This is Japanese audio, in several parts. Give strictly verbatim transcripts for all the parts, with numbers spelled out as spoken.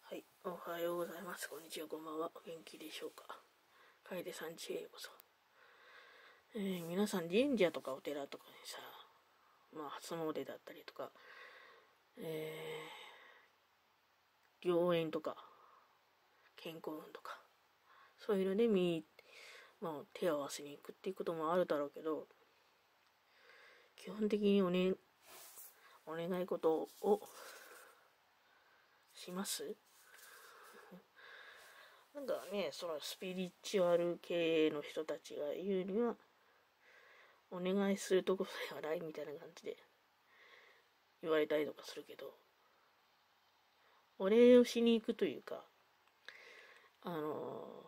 はい、おはようございます。こんにちは、こんばんは。お元気でしょうか。楓さんちへようこそ。えー、皆さん神社とかお寺とかにさ、まあ初詣だったりとか、えー、良縁とか、健康運とか、そういうので見、まあ手を合わせに行くっていうこともあるだろうけど、基本的におね、お願い事をします。なんかね、そのスピリチュアル系の人たちが言うには、お願いするとこさえはないみたいな感じで言われたりとかするけど、お礼をしに行くというか、あの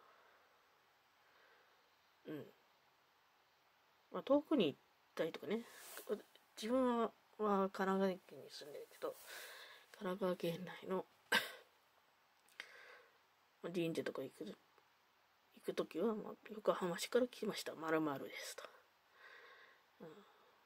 ー、うん。まあ、遠くに行ったりとかね、自分は神奈川県に住んでるけど、神奈川県内の神社とか行く、行くときは、まあ、横浜市から来ました。〇〇ですと。うん、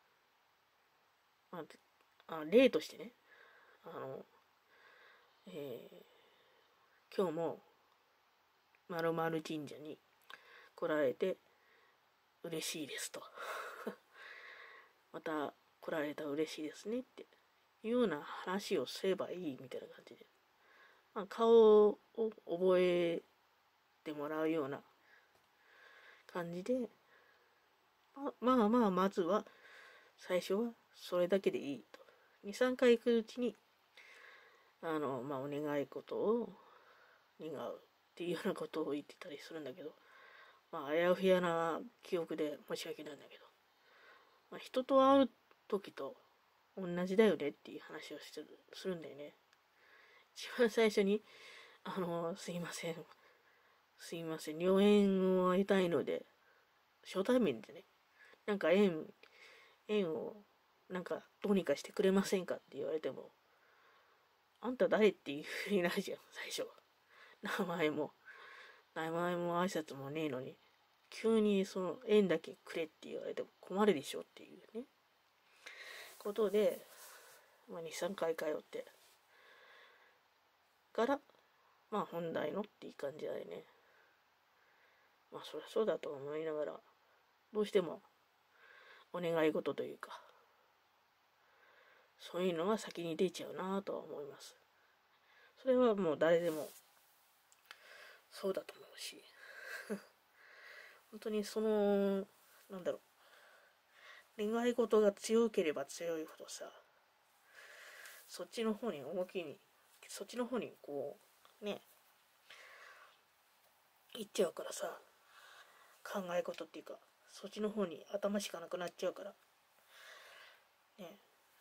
まあ、あ例としてね、あの、えー、今日も〇〇神社に来られて嬉しいですと。また来られたら嬉しいですねっていうような話をすればいいみたいな感じで、まあ、顔を覚えてもらうような感じで、ま、まあまあまずは最初はそれだけでいいと。に、さんかい行くうちにあのまあお願い事を願うっていうようなことを言ってたりするんだけど、まああやふやな記憶で申し訳ないんだけど、まあ、人と会う時と同じだよねっていう話をするするんだよね。一番最初に、あの、すいません。すいません。良縁を会いたいので、初対面でね、なんか縁、縁を、なんかどうにかしてくれませんかって言われても、あんた誰っていうふうになるじゃん、最初。名前も、名前も挨拶もねえのに、急にその縁だけくれって言われても困るでしょっていうね、ことで、まあ、に、さんかい通って、から、まあ本題のっていい感じだよね。まあそりゃそうだと思いながら、どうしてもお願い事というか、そういうのが先に出ちゃうなとは思います。それはもう誰でもそうだと思うし、本当にその、なんだろう、願い事が強ければ強いほどさ、そっちの方に重きに、そっちの方にこう、ね、行っちゃうからさ、考え事っていうか、そっちの方に頭しかなくなっちゃうから、ね、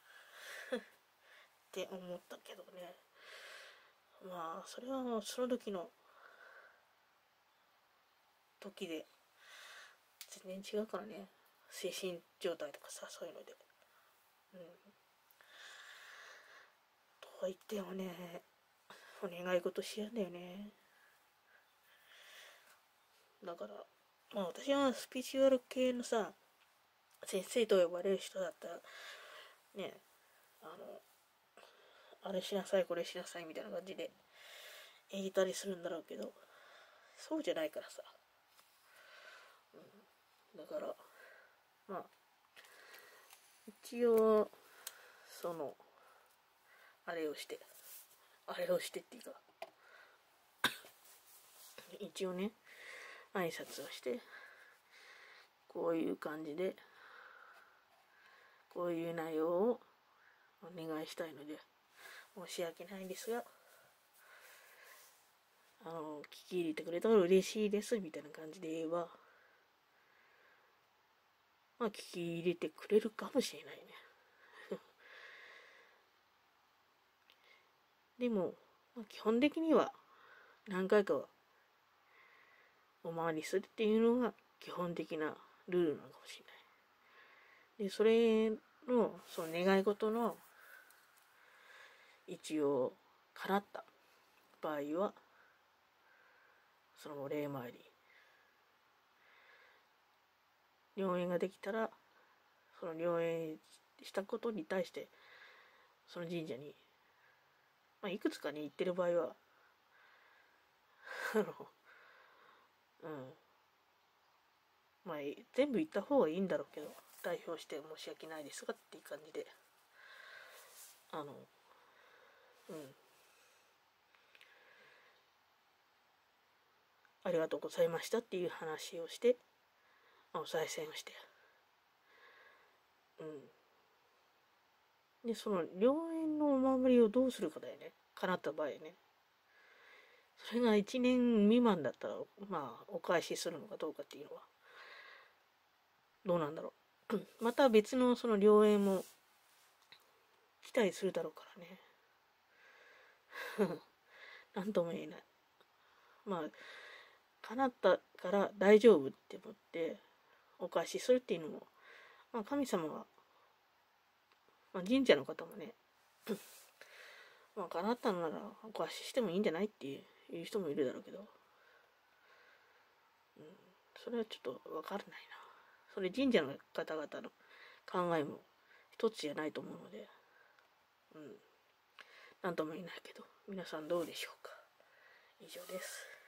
って思ったけどね。まあ、それはもうその時の時で全然違うからね。精神状態とかさ、そういうので。うん。とは言ってもね、お願い事しやんだよね。だから、まあ私はスピリチュアル系のさ、先生と呼ばれる人だったら、ね、あの、あれしなさい、これしなさいみたいな感じで言えたりするんだろうけど、そうじゃないからさ。うん、だから、まあ、一応、その、あれをして、あれをしてっていうか、一応ね、挨拶をして、こういう感じで、こういう内容をお願いしたいので、申し訳ないんですが、あの、聞き入れてくれたら嬉しいです、みたいな感じで言えば、まあ、聞き入れてくれるかもしれないね。でも、まあ、基本的には、何回かは、お参りするっていうのが基本的なルールなのかもしれない。で、それの、その願い事の、一応、叶った場合は、そのお礼参り。良縁ができたら、その良縁したことに対して、その神社にまあ、いくつかに行ってる場合は、あの、うん。まあ、全部行った方がいいんだろうけど、代表して申し訳ないですがっていう感じで、あの、うん。ありがとうございましたっていう話をして、お賽銭をして、うん。で、その、良縁のお守りをどうするかだよね。叶った場合ね。それがいちねん未満だったら、まあ、お返しするのかどうかっていうのは、どうなんだろう。また別のその良縁も来たりするだろうからね。なんとも言えない。まあ、叶ったから大丈夫って思って、お返しするっていうのも、まあ、神様は、まあ、神社の方もね、まあ、叶ったのならお返ししてもいいんじゃないっていう人もいるだろうけど、うん、それはちょっとわからないな。それ神社の方々の考えも一つじゃないと思うので、うん、なんとも言えないけど、皆さんどうでしょうか。以上です。